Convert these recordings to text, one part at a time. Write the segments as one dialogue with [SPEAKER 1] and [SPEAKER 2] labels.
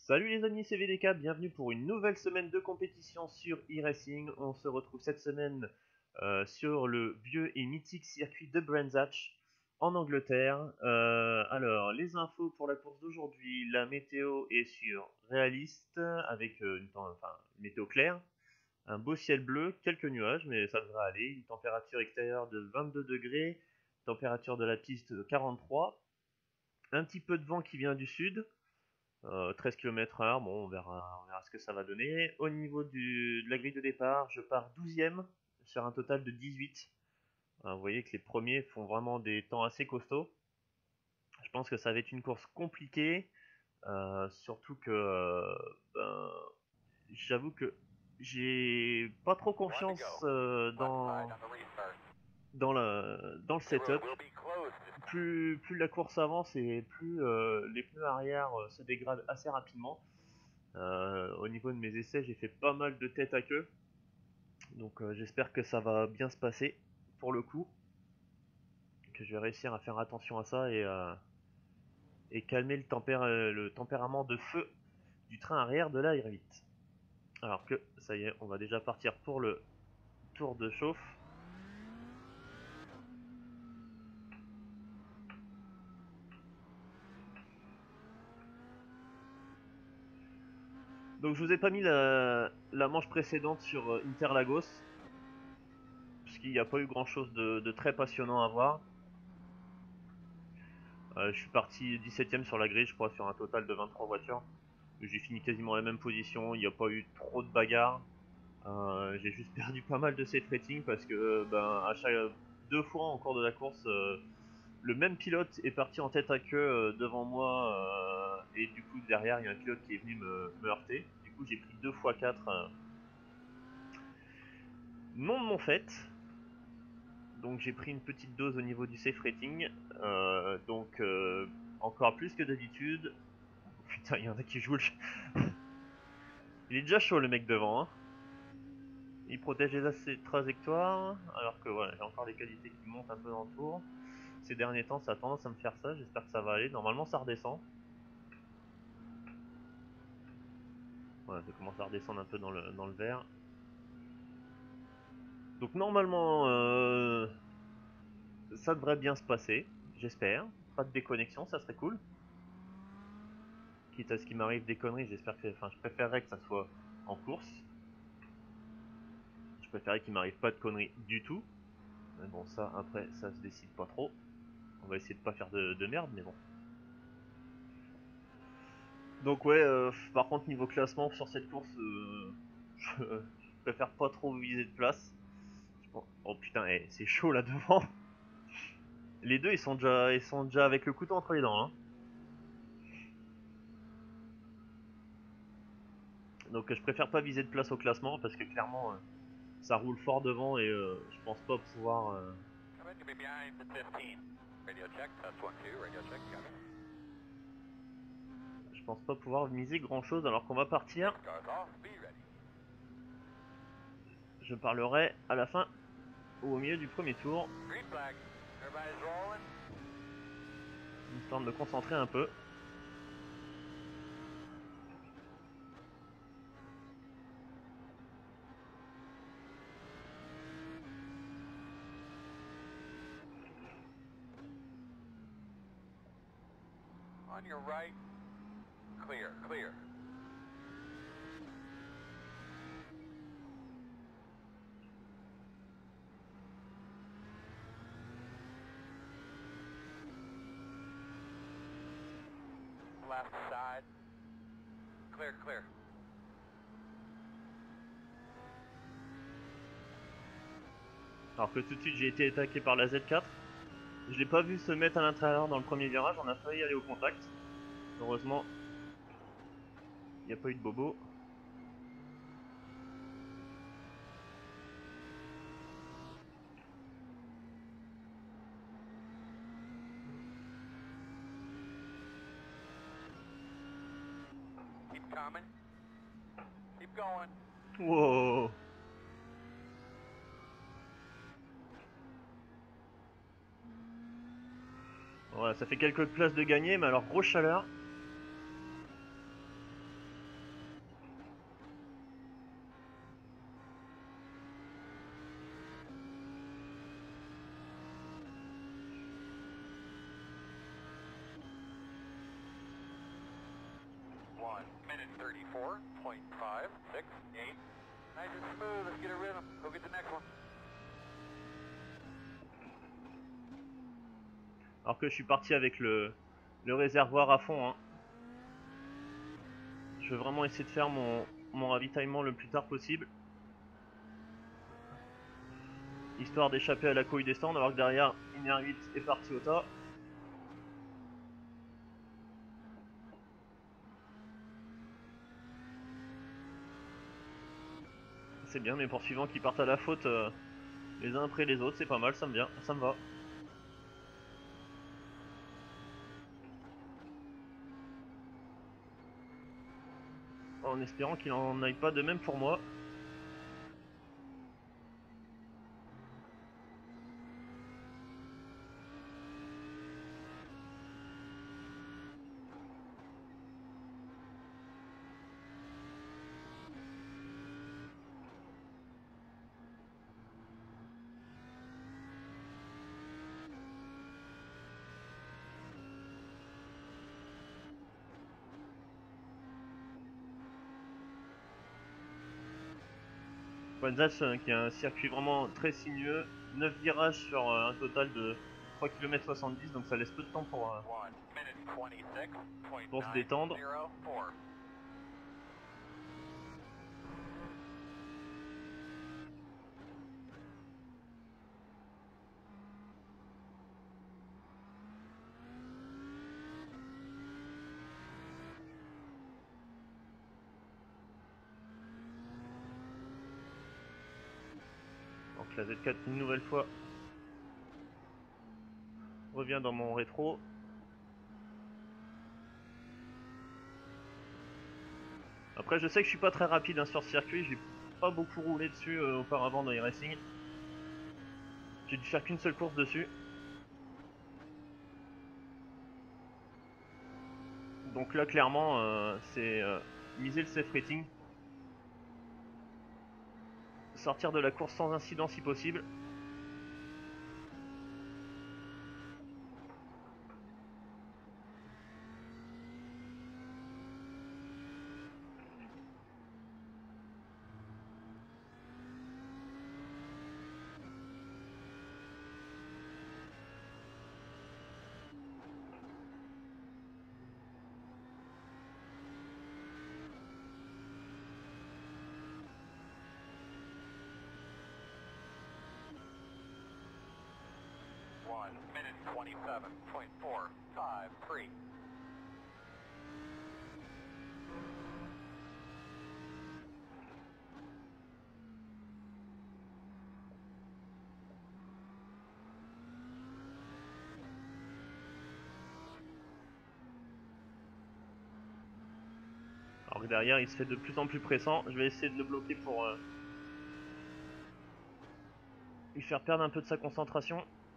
[SPEAKER 1] Salut les amis, c'est VDK, bienvenue pour une nouvelle semaine de compétition sur e-racing. On se retrouve cette semaine sur le vieux et mythique circuit de Brands Hatch en Angleterre. Alors, les infos pour la course d'aujourd'hui, la météo est sur réaliste avec une météo claire, un beau ciel bleu, quelques nuages, mais ça devrait aller. Une température extérieure de 22 degrés, température de la piste de 43, un petit peu de vent qui vient du sud. 13 km/h, bon, on verra ce que ça va donner. Au niveau de la grille de départ, je pars 12e sur un total de 18. Vous voyez que les premiers font vraiment des temps assez costauds. Je pense que ça va être une course compliquée, surtout que j'avoue que j'ai pas trop confiance dans le setup. Plus la course avance et plus les pneus arrière se dégradent assez rapidement. Au niveau de mes essais, j'ai fait pas mal de tête à queue. Donc j'espère que ça va bien se passer pour le coup. Que je vais réussir à faire attention à ça et calmer le tempérament de feu du train arrière de la R8. Alors que ça y est, on va déjà partir pour le tour de chauffe. Donc je vous ai pas mis la manche précédente sur Interlagos, puisqu'il n'y a pas eu grand chose de très passionnant à voir. Je suis parti 17ème sur la grille, je crois, sur un total de 23 voitures. J'ai fini quasiment à la même position, il n'y a pas eu trop de bagarres. J'ai juste perdu pas mal de set rating parce que à chaque deux fois en cours de la course, le même pilote est parti en tête à queue devant moi et du coup derrière il y a un pilote qui est venu me heurter. Du coup j'ai pris 2 x 4 non de mon fait. Donc j'ai pris une petite dose au niveau du safe rating. Donc encore plus que d'habitude. Oh, putain, il y en a qui jouent le... Il est déjà chaud le mec devant, hein. Il protège les trajectoires, alors que voilà, j'ai encore les qualités qui montent un peu dans le tour. Ces derniers temps, ça a tendance à me faire ça, j'espère que ça va aller. Normalement, ça redescend. Voilà, ça commence à redescendre un peu dans le vert. Donc normalement, ça devrait bien se passer, j'espère. Pas de déconnexion, ça serait cool. Quitte à ce qu'il m'arrive des conneries, j'espère que... Enfin, je préférerais que ça soit en course. Je préférerais qu'il m'arrive pas de conneries du tout. Mais bon, ça, après, ça se décide pas trop. On va essayer de pas faire de merde, mais bon. Donc ouais, par contre niveau classement sur cette course, je préfère pas trop viser de place. Oh putain, c'est chaud là devant. Les deux ils sont déjà avec le couteau entre les dents. Hein. Donc je préfère pas viser de place au classement parce que clairement ça roule fort devant et je pense pas pouvoir. Je pense pas pouvoir miser grand chose alors qu'on va partir. Je parlerai à la fin ou au milieu du premier tour. Histoire de me concentrer un peu.
[SPEAKER 2] On your right, clear, clear. Left side, clear, clear.
[SPEAKER 1] Alors que tout de suite j'ai été attaqué par la Z4. Je l'ai pas vu se mettre à l'intérieur dans le premier virage, on a failli aller au contact. Heureusement, il n'y a pas eu de bobo.
[SPEAKER 2] Keep coming. Keep going.
[SPEAKER 1] Wow. Voilà, ça fait quelques places de gagner, mais alors grosse chaleur.
[SPEAKER 2] 1 minute 34.568. Nice and smooth. Let's get a rhythm. Go get the next one.
[SPEAKER 1] Alors que je suis parti avec le réservoir à fond. Hein. Je veux vraiment essayer de faire mon ravitaillement le plus tard possible. Histoire d'échapper à la couille des stands, alors que derrière, une R8 est partie au tas. C'est bien, mes poursuivants qui partent à la faute les uns après les autres, c'est pas mal, ça me vient, ça me va. En espérant qu'il n'en aille pas de même pour moi. Brenzach qui a un circuit vraiment très sinueux, 9 virages sur un total de 3 km 70, donc ça laisse peu de temps pour se détendre. Donc la Z4 une nouvelle fois revient dans mon rétro. Après je sais que je suis pas très rapide hein, sur ce circuit, j'ai pas beaucoup roulé dessus auparavant dans les racing. J'ai dû faire qu'une seule course dessus. Donc là clairement c'est miser le safe rating. Sortir de la course sans incident si possible.
[SPEAKER 2] Minute 27.453.
[SPEAKER 1] Alors que derrière il se fait de plus en plus pressant. Je vais essayer de le bloquer pour lui faire perdre un peu de sa concentration.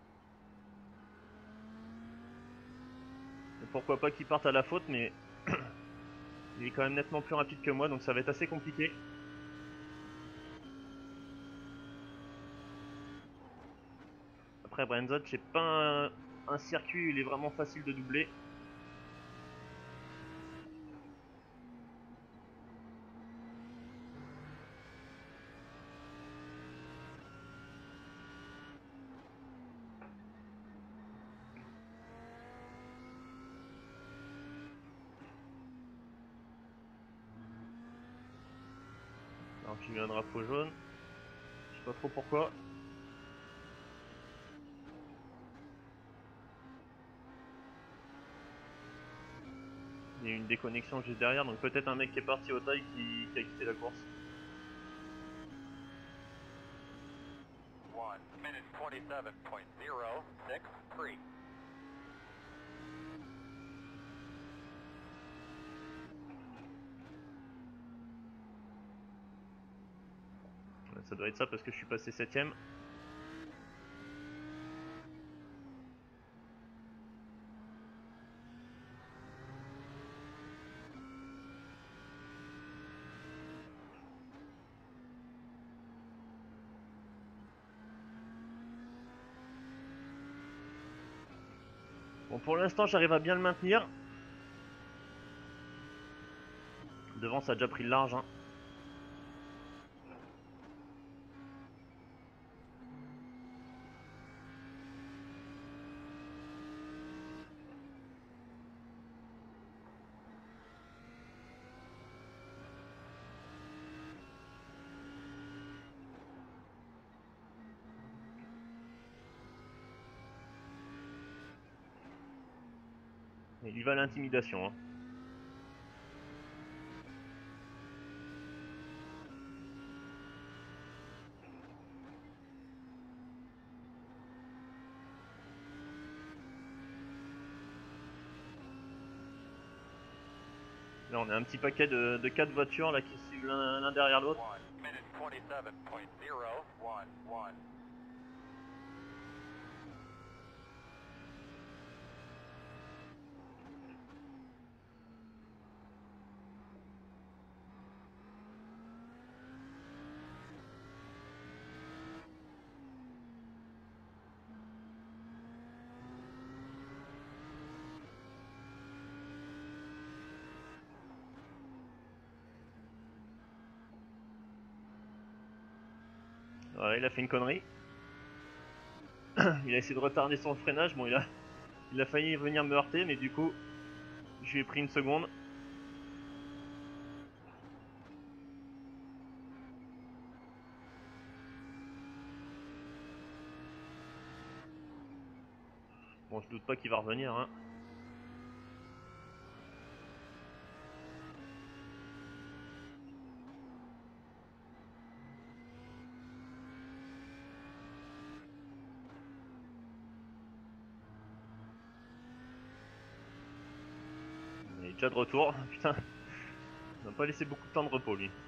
[SPEAKER 1] Et pourquoi pas qu'il parte à la faute, mais il est quand même nettement plus rapide que moi, donc ça va être assez compliqué. Après Brenzach, c'est pas un circuit où il est vraiment facile de doubler. Alors j'ai eu un drapeau jaune. Je sais pas trop pourquoi. Il y a eu une déconnexion juste derrière, donc peut-être un mec qui est parti au taille qui a quitté la course.
[SPEAKER 2] 1 minute 27.063.
[SPEAKER 1] Ça doit être ça parce que je suis passé 7ème. Bon, pour l'instant, j'arrive à bien le maintenir. Devant, ça a déjà pris le large. Hein. Et il va à l'intimidation. Hein. Là, on a un petit paquet de 4 voitures là qui suivent l'un derrière l'autre.
[SPEAKER 2] 1 minute 27.011.
[SPEAKER 1] Ouais, il a fait une connerie. Il a essayé de retarder son freinage. Bon, il a failli venir me heurter, mais du coup, je lui ai pris une seconde. Bon, je doute pas qu'il va revenir. Hein. Il est déjà de retour. Putain, il m'a pas laissé beaucoup de temps de repos, lui.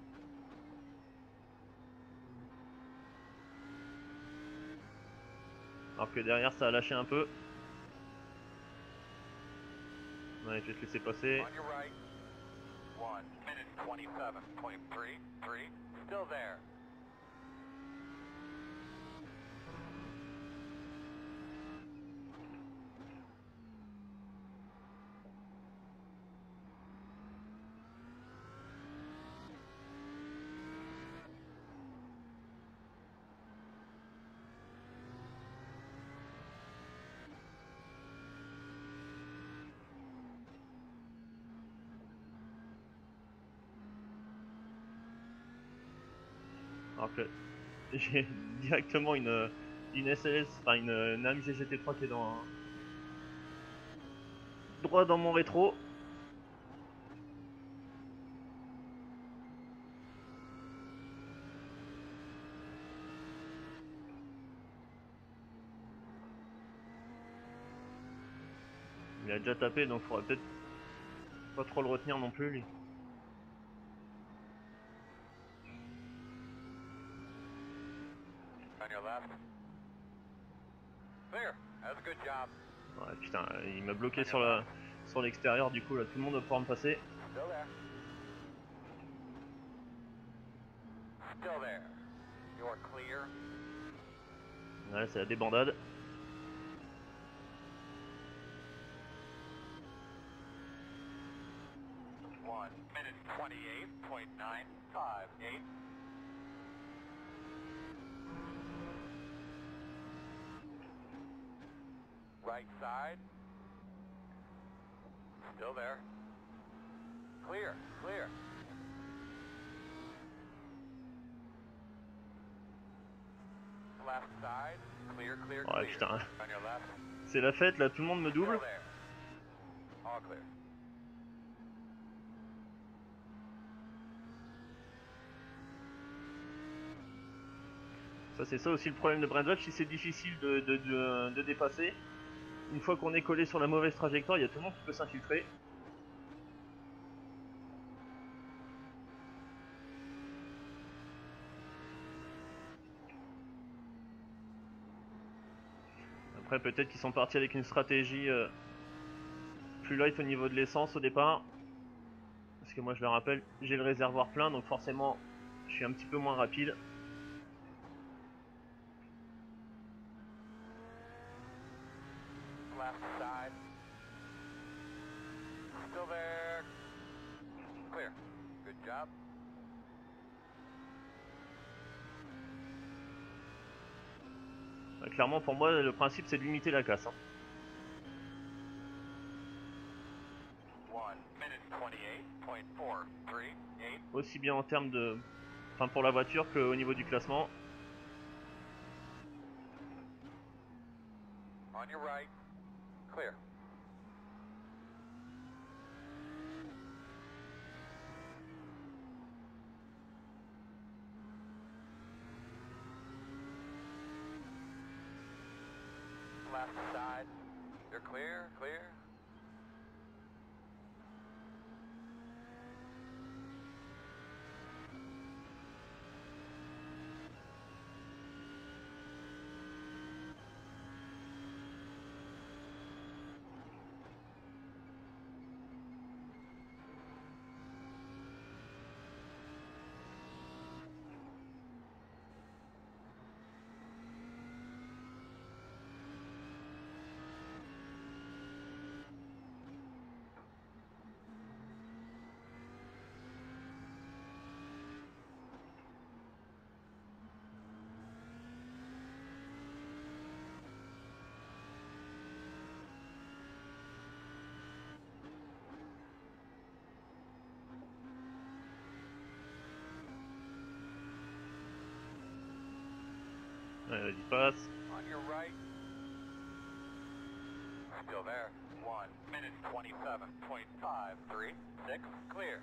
[SPEAKER 1] Alors que derrière, ça a lâché un peu. Ouais, je vais te laisser passer.
[SPEAKER 2] On your right. 1 minute 27.33. Still there.
[SPEAKER 1] Alors que j'ai directement une SLS, enfin une AMG GT3 qui est droit dans mon rétro. Il a déjà tapé, donc il faudrait peut-être pas trop le retenir non plus, lui.
[SPEAKER 2] On your left. Clear. That's a good job.
[SPEAKER 1] Ouais, putain, il m'a bloqué sur l'extérieur, du coup, là, tout le monde va pouvoir me passer.
[SPEAKER 2] Still there. Still there. You're clear.
[SPEAKER 1] Ouais, c'est la débandade.
[SPEAKER 2] 1 minute 28.958. Right side. Still there. Clear, clear. Left side. Clear, clear,
[SPEAKER 1] Ouais,
[SPEAKER 2] clear.
[SPEAKER 1] putain,
[SPEAKER 2] On your left.
[SPEAKER 1] c'est la fête, là, tout le monde me double.
[SPEAKER 2] Still there. All clear.
[SPEAKER 1] Ça, c'est ça aussi le problème de Brandwatch, si c'est difficile de dépasser. Une fois qu'on est collé sur la mauvaise trajectoire, il y a tout le monde qui peut s'infiltrer. Après, peut-être qu'ils sont partis avec une stratégie plus light au niveau de l'essence au départ. Parce que moi, je le rappelle, j'ai le réservoir plein, donc forcément, je suis un petit peu moins rapide.
[SPEAKER 2] Left side. Still there. Clear.
[SPEAKER 1] Clairement, pour moi, le principe c'est de limiter la casse. Hein.
[SPEAKER 2] 1 minute 28.438.
[SPEAKER 1] Aussi bien en termes de. Enfin, pour la voiture qu'au niveau du classement.
[SPEAKER 2] On your right. Clear. Left side. You're clear, clear.
[SPEAKER 1] Vas-y, passe.
[SPEAKER 2] On your right. Still there. 1 minute 27.536. Clear.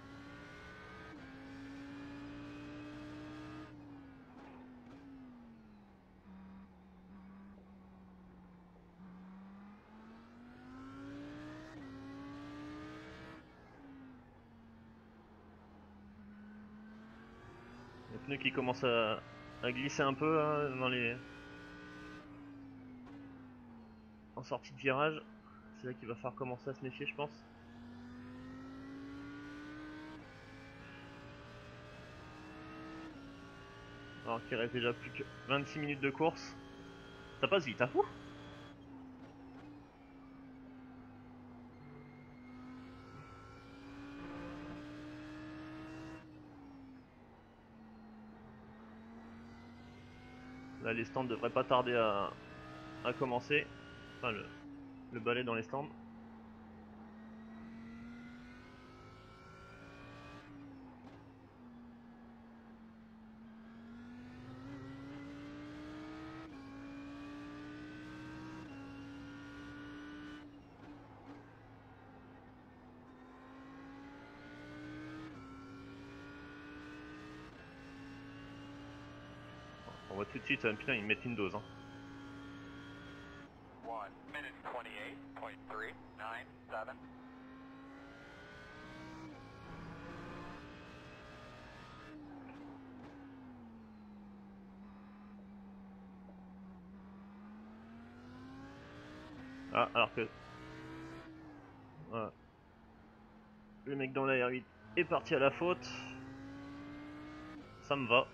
[SPEAKER 1] Les pneus qui commencent à glisser un peu hein, dans les. En sortie de virage. C'est là qu'il va falloir commencer à se méfier, je pense. Alors qu'il reste déjà plus que 26 minutes de course. Ça passe vite, hein. Ouh. Là, les stands devraient pas tarder à commencer. Enfin, le balai dans les stands. On voit tout de suite, putain, ils mettent une dose. Hein.
[SPEAKER 2] 1 minute 28.397.
[SPEAKER 1] Ah, alors que. Voilà. Le mec dans la R8 est parti à la faute. Ça me va.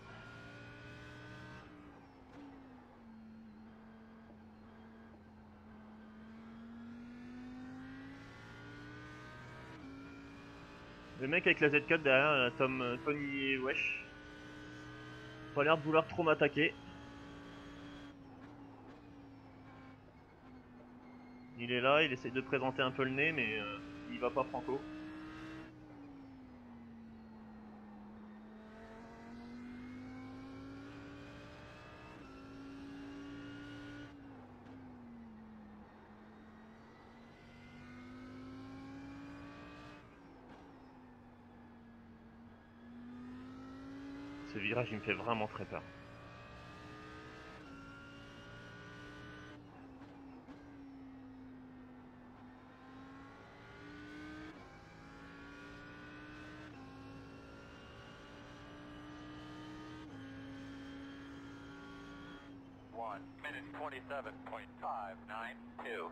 [SPEAKER 1] Le mec avec la Z4 derrière, Tony Wesh, pas l'air de vouloir trop m'attaquer. Il est là, il essaie de présenter un peu le nez, mais il va pas franco. Ce virage, il me fait vraiment très peur.
[SPEAKER 2] One minute 27.592.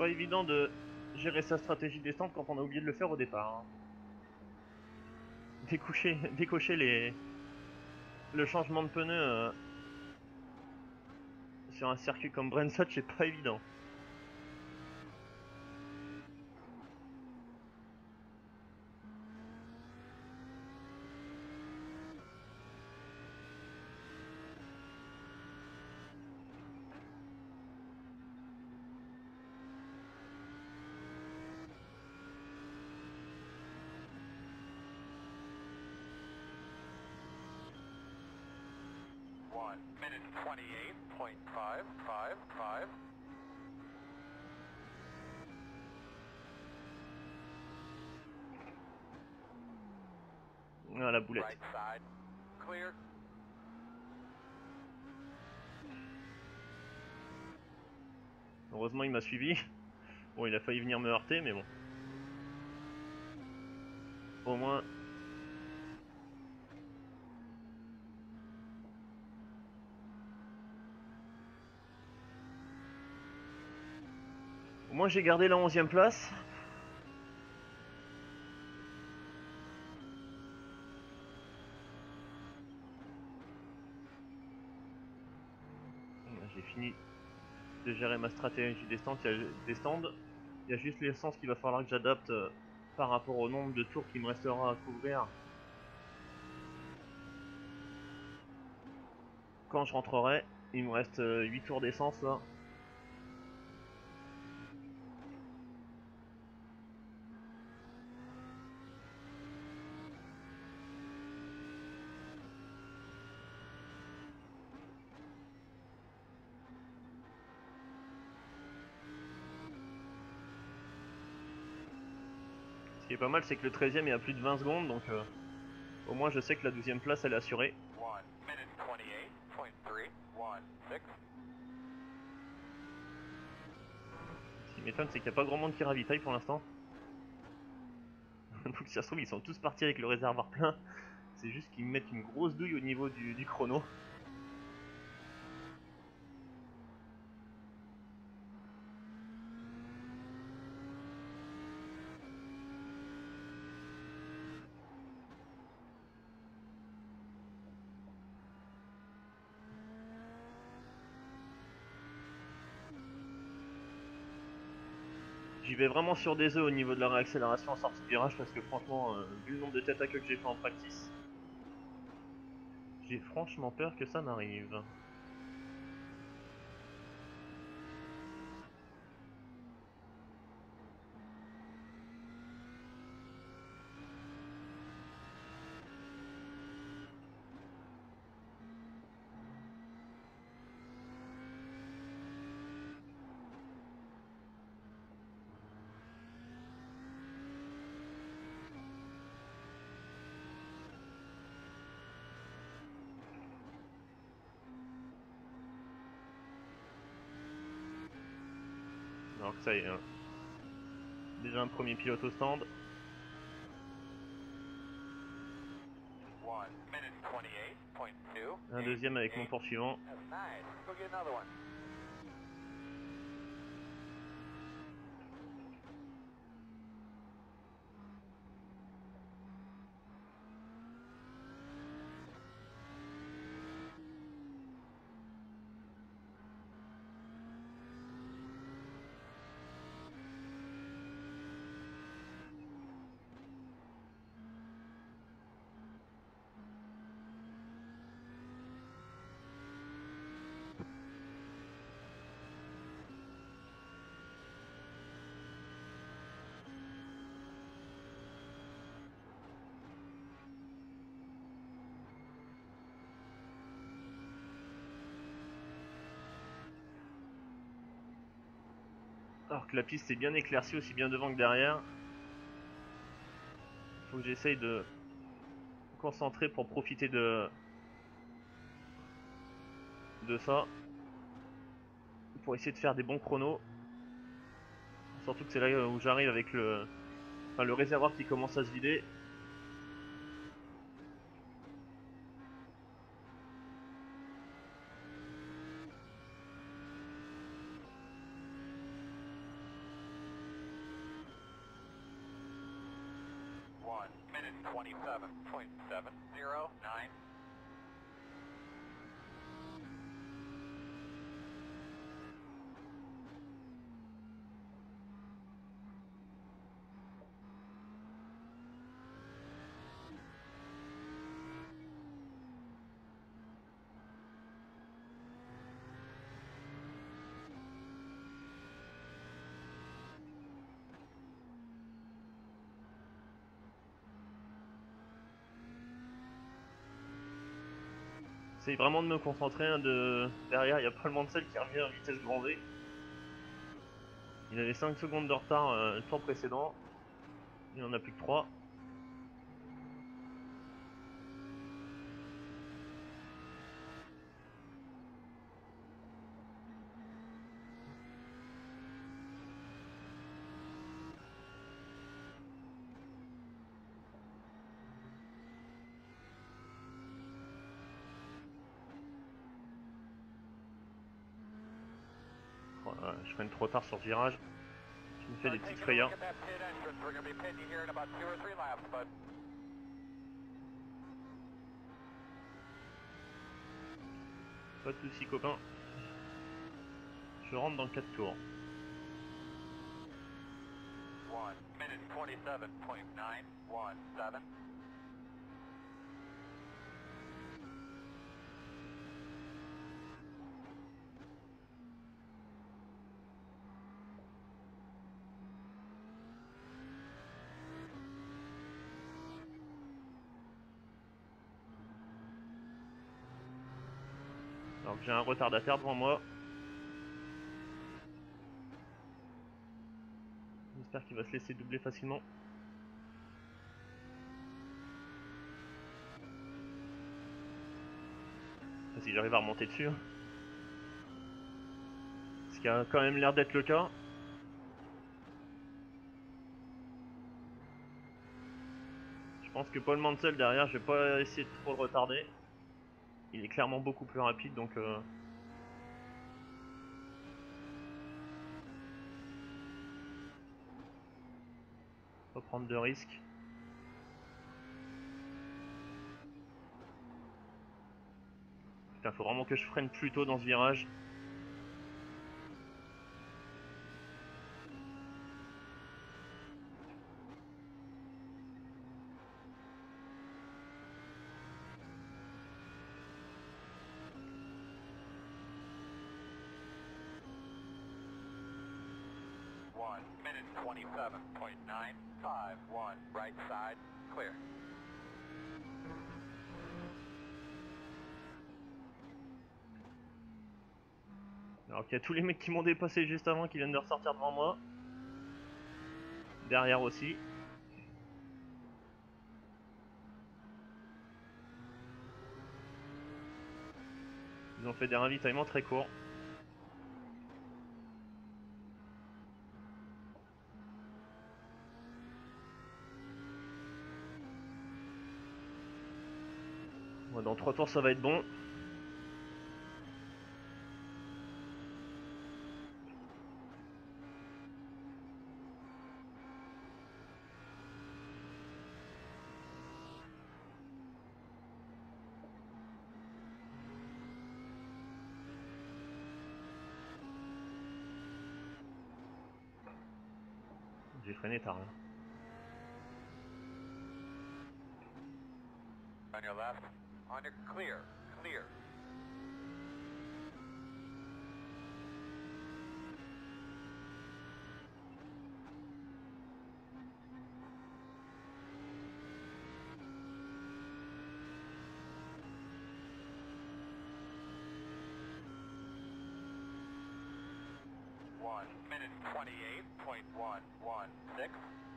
[SPEAKER 1] pas évident de gérer sa stratégie descente quand on a oublié de le faire au départ. Hein. Décocher le changement de pneu sur un circuit comme Brensott, c'est pas évident.
[SPEAKER 2] Minute 28.555.
[SPEAKER 1] Ah, la boulette.
[SPEAKER 2] Right side. Clear.
[SPEAKER 1] Heureusement, il m'a suivi. Bon, il a failli venir me heurter, mais bon. Au moins... Au moins, j'ai gardé la 11e place. J'ai fini de gérer ma stratégie descente. Il y a juste l'essence qu'il va falloir que j'adapte par rapport au nombre de tours qu'il me restera à couvrir quand je rentrerai. Il me reste 8 tours d'essence là. Ce qui est pas mal, c'est que le 13e est à plus de 20 secondes, donc au moins je sais que la 12e place elle est assurée.
[SPEAKER 2] 1 minute 28.316.
[SPEAKER 1] Ce qui m'étonne, c'est qu'il n'y a pas grand monde qui ravitaille pour l'instant. Donc si ça se trouve, ils sont tous partis avec le réservoir plein. C'est juste qu'ils me mettent une grosse douille au niveau du chrono. J'y vais vraiment sur des œufs au niveau de la réaccélération en sortie de virage parce que franchement, vu le nombre de têtes à queue que j'ai fait en practice, j'ai franchement peur que ça m'arrive. Alors que ça y est, hein. Déjà un premier pilote au stand.
[SPEAKER 2] 1 minute 28.2.
[SPEAKER 1] Un deuxième avec mon poursuivant.
[SPEAKER 2] That's nice. Go get another one.
[SPEAKER 1] Alors que la piste est bien éclaircie aussi bien devant que derrière. Faut que j'essaye de me concentrer pour profiter de ça. Pour essayer de faire des bons chronos. Surtout que c'est là où j'arrive avec le réservoir qui commence à se vider.
[SPEAKER 2] 1 minute 27.709.
[SPEAKER 1] J'essaye vraiment de me concentrer. Hein, derrière, il y a Paul Mansell qui revient en vitesse grand V. Il avait 5 secondes de retard le tour précédent. Il en a plus que 3. Voilà, je freine trop tard sur ce virage. Je me fais des petites frayeurs. Pas de soucis copain. Je rentre dans 4 tours.
[SPEAKER 2] 1 minute 27.917.
[SPEAKER 1] Alors que j'ai un retardataire devant moi. J'espère qu'il va se laisser doubler facilement. Enfin, si j'arrive à remonter dessus. Ce qui a quand même l'air d'être le cas. Je pense que Paul Mansell derrière, je vais pas essayer de trop le retarder. Il est clairement beaucoup plus rapide donc... Pas prendre de risques. Putain, faut vraiment que je freine plus tôt dans ce virage.
[SPEAKER 2] Minute 27.951. Right side, clear.
[SPEAKER 1] Alors qu'il y a tous les mecs qui m'ont dépassé juste avant qui viennent de ressortir devant moi. Derrière aussi. Ils ont fait des ravitaillements très courts. Bon, dans 3 tours ça va être bon. J'ai freiné tard là.
[SPEAKER 2] On your left, on your clear, clear. Minute 28.116.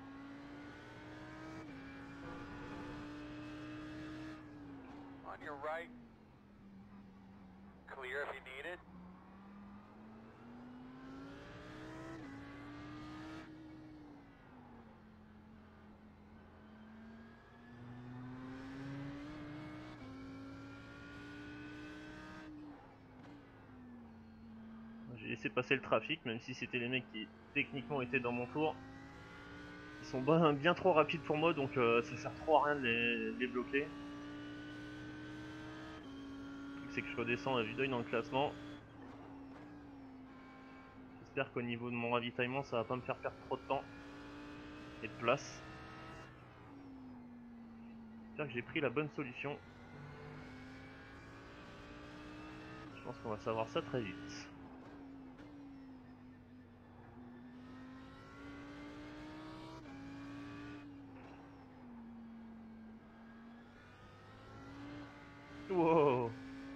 [SPEAKER 2] On your right, clear if you need it.
[SPEAKER 1] J'ai laissé passer le trafic, même si c'était les mecs qui techniquement étaient dans mon tour. Ils sont bien trop rapides pour moi, donc ça sert trop à rien de les bloquer. Le truc c'est que je redescends à vue d'œil dans le classement. J'espère qu'au niveau de mon ravitaillement ça va pas me faire perdre trop de temps et de place. J'espère que j'ai pris la bonne solution. Je pense qu'on va savoir ça très vite. Wow.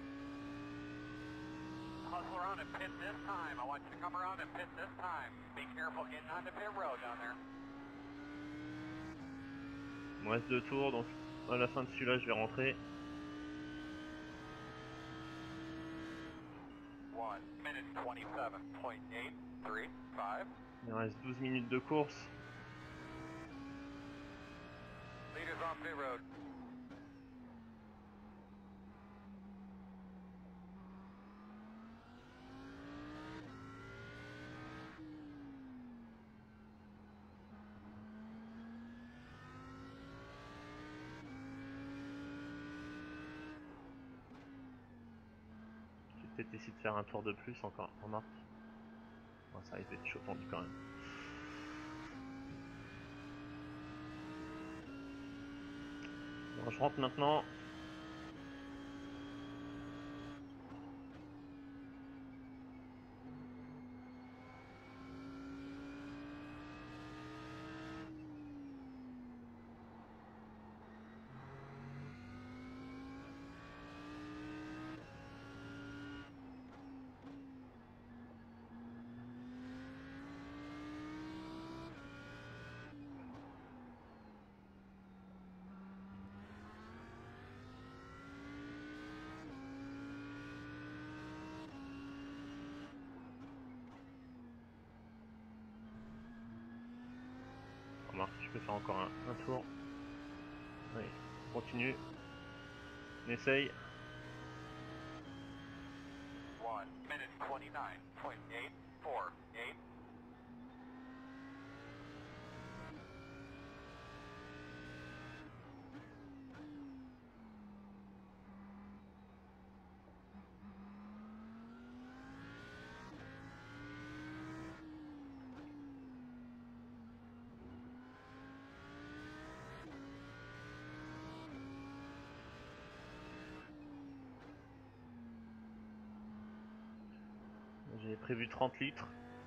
[SPEAKER 2] Hustle around and pit this time. I want you to come around and pit this time. Be careful getting on the pit road down there.
[SPEAKER 1] Il me reste 2 tours, donc à la fin de celui-là je vais rentrer.
[SPEAKER 2] 1 minute 27.835.
[SPEAKER 1] Il me reste 12 minutes de course.
[SPEAKER 2] Leaders on pit road.
[SPEAKER 1] Je vais peut-être essayer de faire un tour de plus encore, remarque. Bon, ça risque d'être chaud tendu quand même. Bon, je rentre maintenant. Remarque, je peux faire encore un tour. Allez, on continue. On essaye.
[SPEAKER 2] 1 minute 29.848.
[SPEAKER 1] J'avais prévu 30 litres.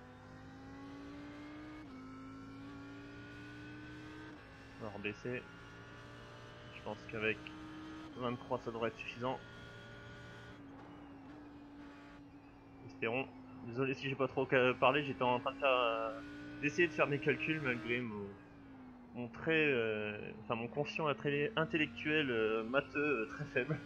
[SPEAKER 1] On va rebaisser. Je pense qu'avec 23 ça devrait être suffisant. Espérons. Désolé si j'ai pas trop parlé, j'étais en train de faire d'essayer de faire mes calculs malgré mon très enfin mon quotient intellectuel matheux très faible.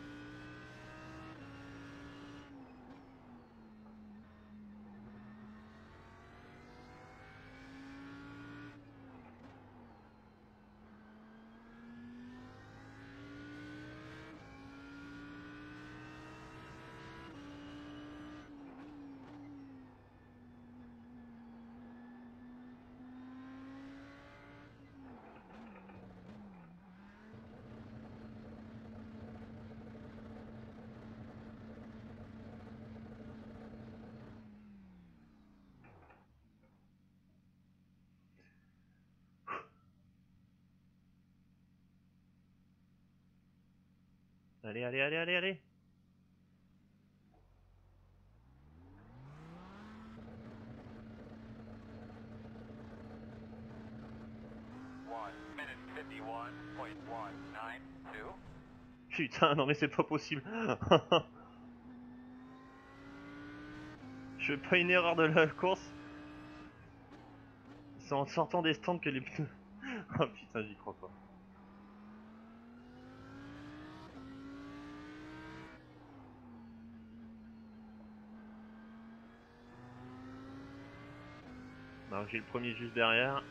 [SPEAKER 1] Allez, allez, allez, allez, allez. Putain, non mais c'est pas possible. Je fais pas une erreur de la course. C'est en sortant des stands que les pneus... Oh putain, j'y crois pas. Alors j'ai le premier juste derrière.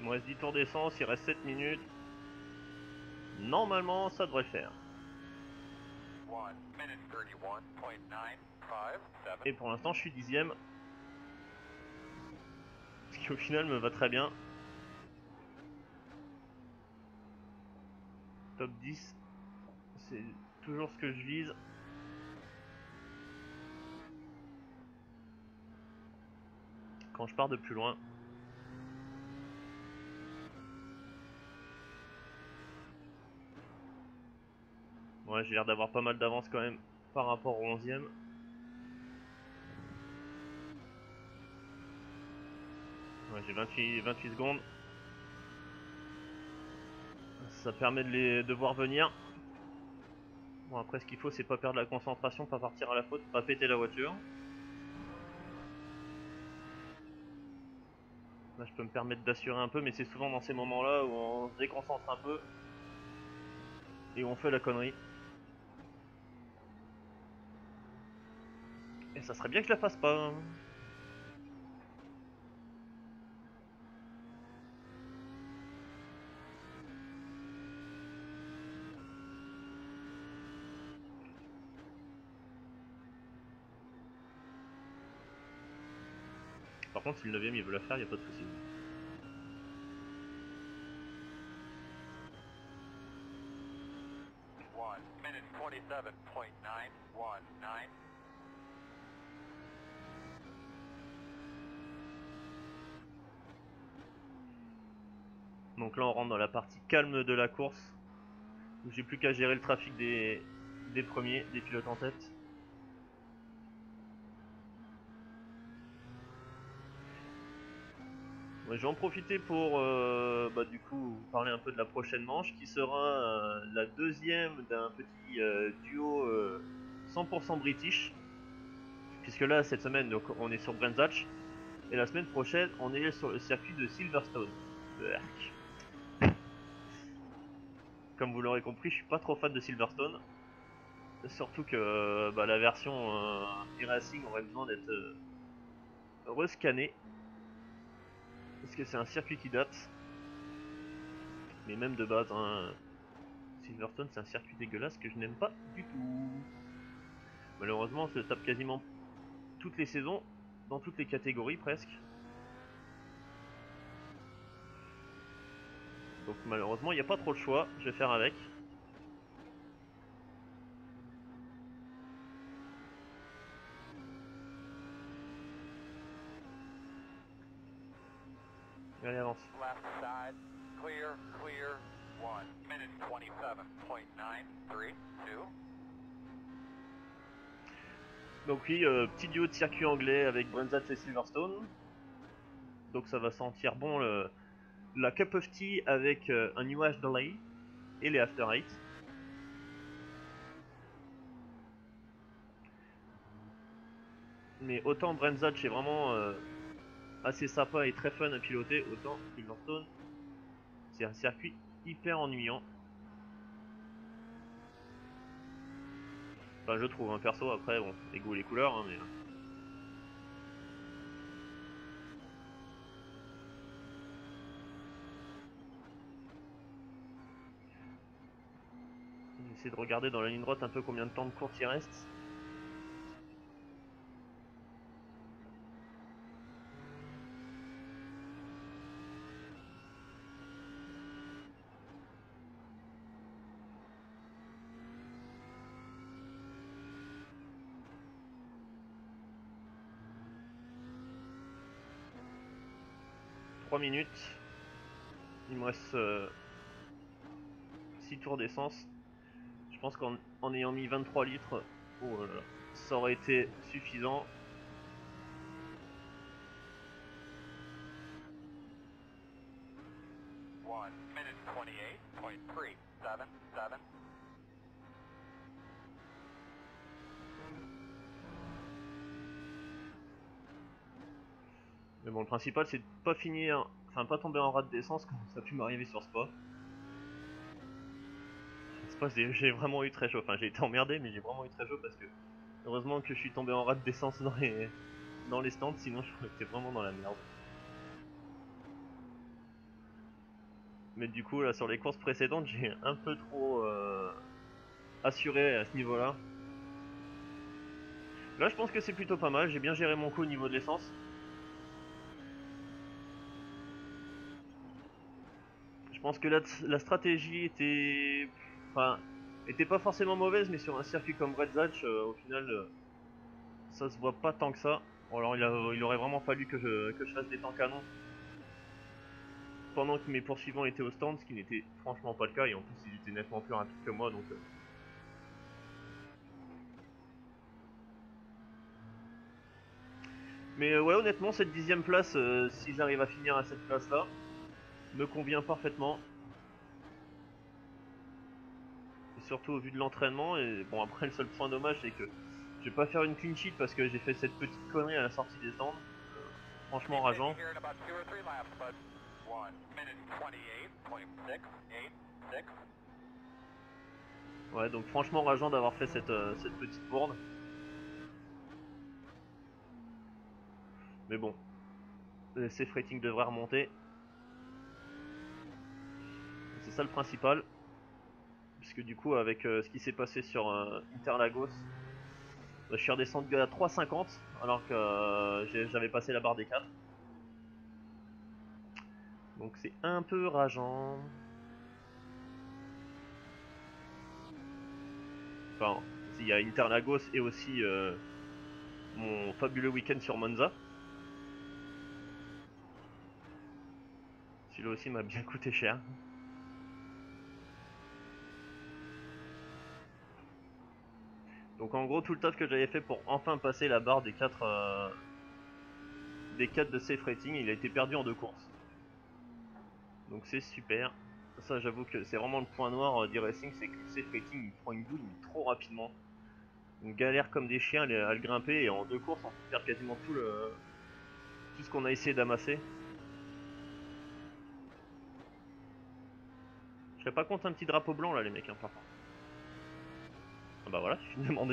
[SPEAKER 1] Il me reste 10 tours d'essence, il reste 7 minutes. Normalement, ça devrait le faire.
[SPEAKER 2] 1 minute 31.957.
[SPEAKER 1] Et pour l'instant, je suis 10ème. Ce qui au final me va très bien. Top 10, c'est toujours ce que je vise. Quand je pars de plus loin. Ouais, j'ai l'air d'avoir pas mal d'avance quand même par rapport au 11ème. Ouais, j'ai 28 secondes. Ça permet de voir venir. Bon, après, ce qu'il faut, c'est pas perdre la concentration, pas partir à la faute, pas péter la voiture. Là, je peux me permettre d'assurer un peu, mais c'est souvent dans ces moments-là où on se déconcentre un peu et où on fait la connerie. Et ça serait bien que je la fasse pas. Par contre, si le 9ème il veut la faire, y a pas de souci.
[SPEAKER 2] 1 minute 27.919.
[SPEAKER 1] Donc là, on rentre dans la partie calme de la course, où j'ai plus qu'à gérer le trafic des premiers, des pilotes en tête. Ouais, je vais en profiter pour du coup vous parler un peu de la prochaine manche qui sera la deuxième d'un petit duo 100% british, puisque là cette semaine donc on est sur Brands Hatch et la semaine prochaine on est sur le circuit de Silverstone. Berk. Comme vous l'aurez compris, je suis pas trop fan de Silverstone, surtout que la version e-racing aurait besoin d'être rescannée parce que c'est un circuit qui date, mais même de base hein, Silverstone c'est un circuit dégueulasse que je n'aime pas du tout. Malheureusement, on se tape quasiment toutes les saisons, dans toutes les catégories presque. Donc malheureusement, il n'y a pas trop le choix, je vais faire avec. Allez, avance.
[SPEAKER 2] Left side, clear, clear. 1 minute 27.932.
[SPEAKER 1] Donc oui, petit duo de circuit anglais avec Brands Hatch et Silverstone. Donc ça va sentir bon la cup of tea avec un nuage delay et les after eight. Mais autant Brands Hatch est vraiment assez sympa et très fun à piloter, autant Silverstone c'est un circuit hyper ennuyant. Enfin je trouve, hein, perso, après bon, les goûts et les couleurs, hein, mais... J'essaie de regarder dans la ligne droite un peu combien de temps de course il reste. Minutes. Il me reste 6 tours d'essence. Je pense qu'en ayant mis 23 litres, oh là là, ça aurait été suffisant. Mais bon, le principal c'est de pas finir, enfin pas tomber en rate d'essence comme ça a pu m'arriver sur Spa. Spa j'ai vraiment eu très chaud, enfin j'ai été emmerdé mais j'ai vraiment eu très chaud parce que heureusement que je suis tombé en rate d'essence dans les stands, sinon j'aurais été vraiment dans la merde. Mais du coup, là, sur les courses précédentes, j'ai un peu trop assuré à ce niveau-là. Là, je pense que c'est plutôt pas mal. J'ai bien géré mon coup au niveau de l'essence. Je pense que la stratégie était, enfin, était pas forcément mauvaise, mais sur un circuit comme Red Hatch, au final, ça se voit pas tant que ça. Bon, alors il aurait vraiment fallu que je fasse des temps canons pendant que mes poursuivants étaient au stand, ce qui n'était franchement pas le cas, et en plus ils étaient nettement plus rapides que moi, donc... Mais ouais, honnêtement, cette 10ème place, si j'arrive à finir à cette place-là, me convient parfaitement. Et surtout au vu de l'entraînement, et bon après le seul point dommage c'est que je vais pas faire une clean sheet parce que j'ai fait cette petite connerie à la sortie des stands. Franchement rageant. Ouais, donc franchement rageant d'avoir fait cette petite bourde. Mais bon, les safe rating devraient remonter. C'est ça le principal. Puisque du coup avec ce qui s'est passé sur Interlagos, je suis redescendu à 3,50 alors que j'avais passé la barre des 4. Donc c'est un peu rageant. Enfin, il y a Interlagos et aussi mon fabuleux week-end sur Monza. Celui-là aussi m'a bien coûté cher. Donc en gros tout le taf que j'avais fait pour enfin passer la barre des 4 de safe rating, il a été perdu en 2 courses. Donc c'est super. Ça j'avoue que c'est vraiment le point noir d'e-racing, c'est que le safe rating il prend une douille mais trop rapidement. On galère comme des chiens à le grimper et en 2 courses on perd quasiment tout ce qu'on a essayé d'amasser. Je serais pas contre un petit drapeau blanc là les mecs, hein, par contre. Ah bah voilà, je suis demandé.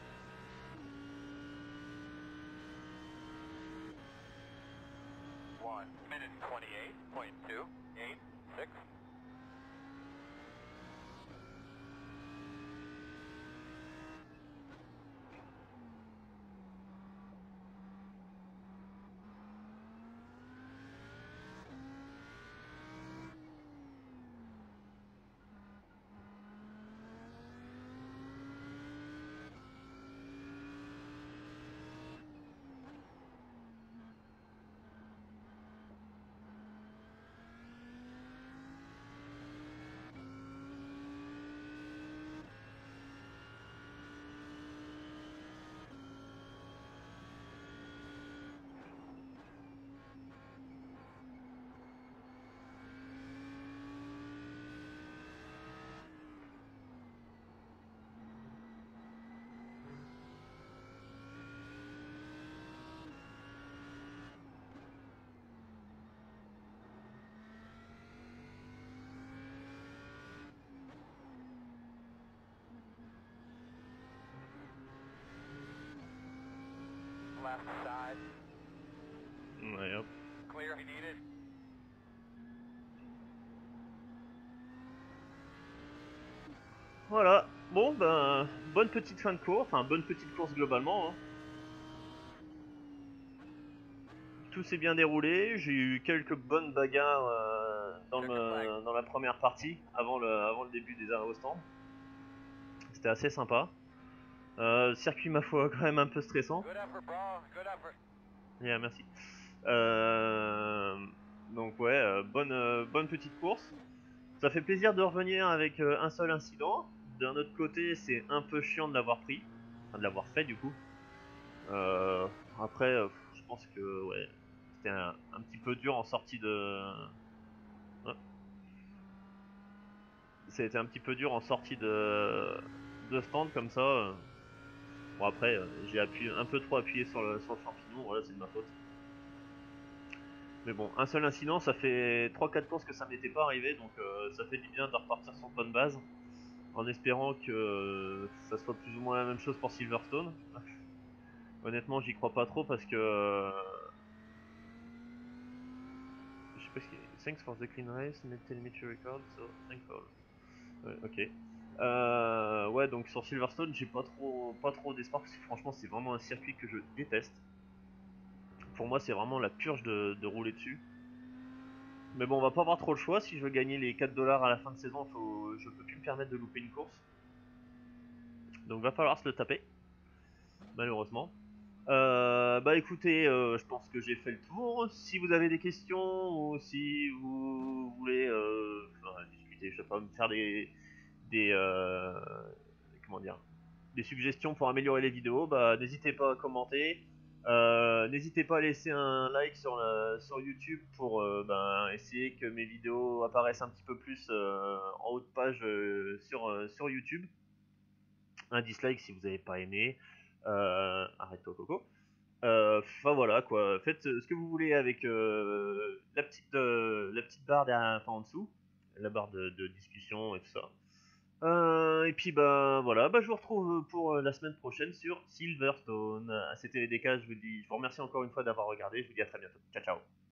[SPEAKER 2] Left side.
[SPEAKER 1] Ouais, hop.
[SPEAKER 2] Clear if needed.
[SPEAKER 1] Voilà, bon ben, bonne petite fin de course, enfin bonne petite course globalement. Hein. Tout s'est bien déroulé, j'ai eu quelques bonnes bagarres dans la première partie, avant le début des arrêts au stand. C'était assez sympa. Circuit ma foi quand même un peu stressant.
[SPEAKER 2] Good effort, bro. Good effort.
[SPEAKER 1] Yeah, merci. Donc ouais, bonne petite course. Ça fait plaisir de revenir avec un seul incident. D'un autre côté, c'est un peu chiant de l'avoir pris, enfin de l'avoir fait du coup. Euh, Après, je pense que ouais, c'était un petit peu dur en sortie de. Ouais. C'était un petit peu dur en sortie de stand comme ça. Bon après, j'ai un peu trop appuyé sur le champignon. Voilà, c'est de ma faute. Mais bon, un seul incident, ça fait 3-4 courses que ça m'était pas arrivé, donc ça fait du bien de repartir sur bonne base, en espérant que ça soit plus ou moins la même chose pour Silverstone. Honnêtement, j'y crois pas trop parce que je sais pas Thanks for the clean race, net telemetry record, so thankful. Ouais, ok. Ouais, donc sur Silverstone, j'ai pas trop d'espoir parce que franchement, c'est vraiment un circuit que je déteste. Pour moi, c'est vraiment la purge de rouler dessus. Mais bon, on va pas avoir trop le choix. Si je veux gagner les 4$ à la fin de saison, je peux plus me permettre de louper une course. Donc va falloir se le taper, malheureusement. Bah écoutez, je pense que j'ai fait le tour. Si vous avez des questions ou si vous voulez discuter, je sais pas, me faire des comment dire, des suggestions pour améliorer les vidéos, bah n'hésitez pas à commenter. N'hésitez pas à laisser un like sur YouTube pour essayer que mes vidéos apparaissent un petit peu plus en haut de page sur YouTube. Un dislike si vous n'avez pas aimé. Arrête-toi Coco. Enfin voilà quoi, faites ce que vous voulez avec la petite barre derrière, enfin, en dessous, la barre de discussion et tout ça. Et puis bah voilà, bah je vous retrouve pour la semaine prochaine sur Silverstone. C'était les DK, je vous remercie encore une fois d'avoir regardé, je vous dis à très bientôt. Ciao ciao.